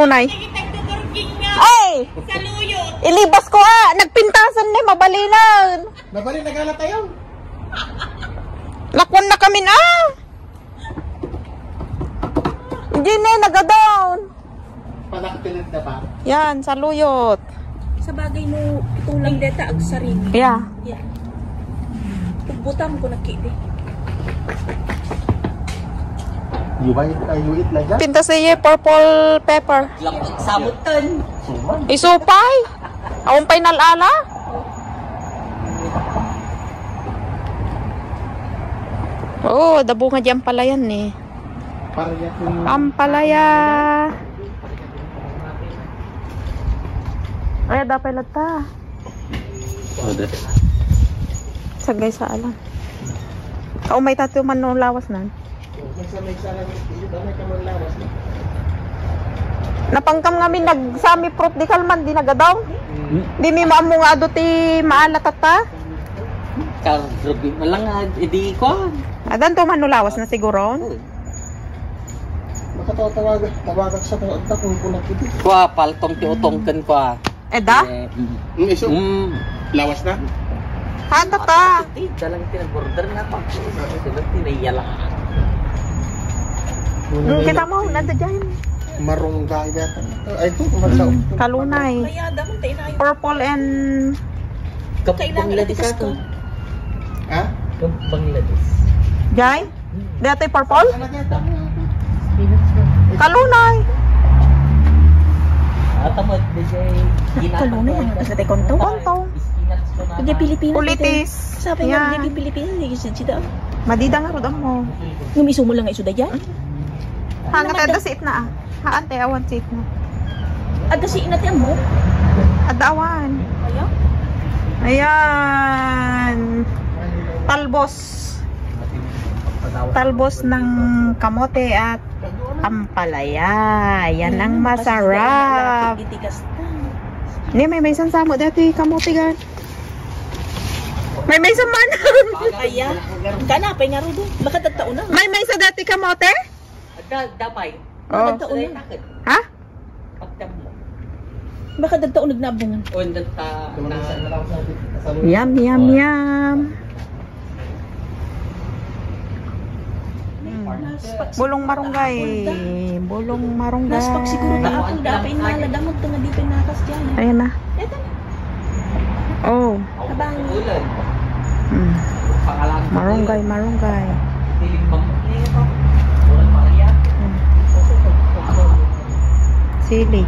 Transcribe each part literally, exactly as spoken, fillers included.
Kalunay. Ay! Ilibas ko ah! Nagpintasan na, mabalinan. Mabali, nagala tayo. Lakwan na kami na. Hindi na, nagadown. Panakpilit na ba? Yan, saluyot. Sa bagay mo, tulang deta ag sarili. Yeah. Yeah. Pagbutam ko nakiti. Yuwait, ayuit na dyan. Pintas niya purple pepper. Samutan. Isupay. Akong pay nalala. Oo, oh, dabo nga dyan pala yan eh. Para yan yung... Ampalaya. Ay, dapat lata. Sagay sa alam. Kau may tattoo man no lawas nan. Napangkam nga mi nagsami prop di kalman di nagadaw. Hmm? Di mi maamo nga ado ti maalat ata. Karbi malang edi ko. Adan to man no lawas na siguro. Makatawag tawagan sa tawag kung kunat ito. Kwa paltong ti utongken kwa. Eda? Mm, iso. Mm. Lawas na? Handa ta. Dalang tinag-order na pa. Dalang tinayala. Hmm, kita mo, nanda dyan. Marunggay yata. Ay, ito, kumasaw. Hmm, Kalunay. Purple and... Kapang ladis ako. Ha? Kapang ladis. Jai? Dati purple? Kalunay. Atamad di jay Kalunay, ang atas natin konto. Konto. Hindi Pilipinas. Politis. Sabi nga, hindi Pilipinas. Hindi kasi sida. Madida nga rodang mo. Ngumiso mo lang nga iso da dyan? Hangat ada siit na ah. Haan tayo awan siit na. Ada si inatian mo? Ada awan. Ayaw? Ayan. Talbos. Talbos ng kamote at ampalaya. Yan ang masarap. Hindi, may may isang samo dati kamote gan. May may isang manan. Kaya? Kanapay nga rin doon. Baka tagtaon na. May may isa dati kamote? Dapay. Oh. Tagtaon na. Ha? Baka tagtaon nagnabungan. O, nagta... Yum, yum, yum. Bulong marunggay. Bulong marunggay. Nas pag siguro ta ako dapay na ladamot to nga di pinakas diyan. Ayan na. Eto na. Oh. Abang. Hmm. Marunggay, marunggay. Hmm. Sili.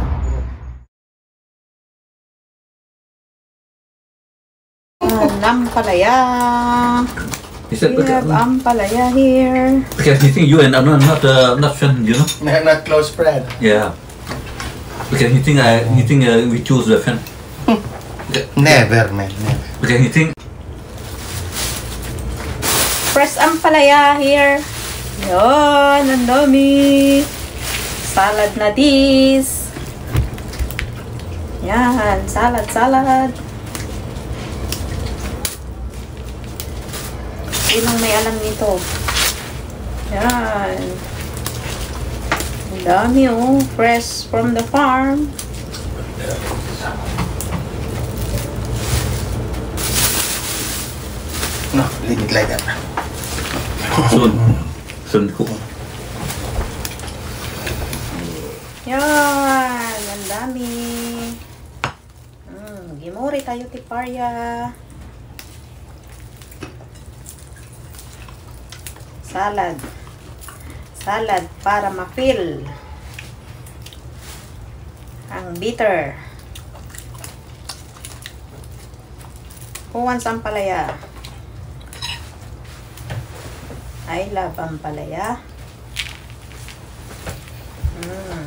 Ampalaya. He said, We have ampalaya here. because he think you and I'm not not, uh, not friend, you know? Not, not close friend. Yeah. Because he think I he think uh, we choose the friend. Never, man. Never. Because he think. Fresh ampalaya here. Yon, ang dami. Salad na this. Yan, salad, salad. Sinong may alam nito? Yan. Ang dami oh. Fresh from the farm. No, leave it like that. Soon. Soon cook. Yan. Ang dami. Mm, gimori tayo tiparya. Salad. Salad para ma-fill ang bitter. Kuwan sa ampalaya. I love ampalaya. Mm.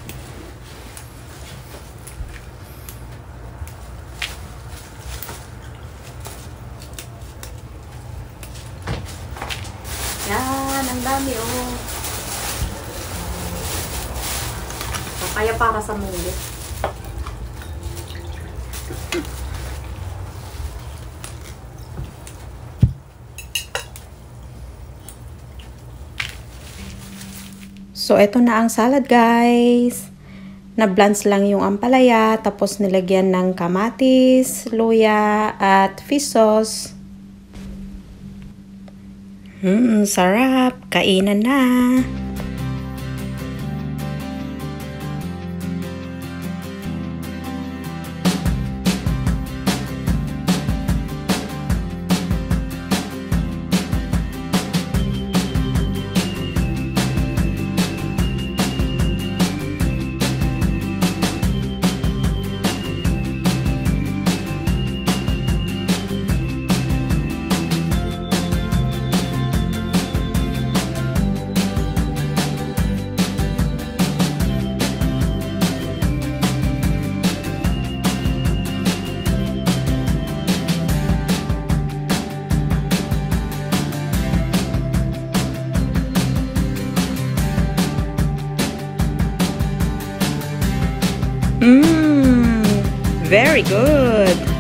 Yan, ang dami oh. Kaya para sa muli. So, ito na ang salad, guys. Na-blanch lang yung ampalaya, tapos nilagyan ng kamatis, luya, at fish sauce. Hmm, sarap. Kainan na. Mmm, very good.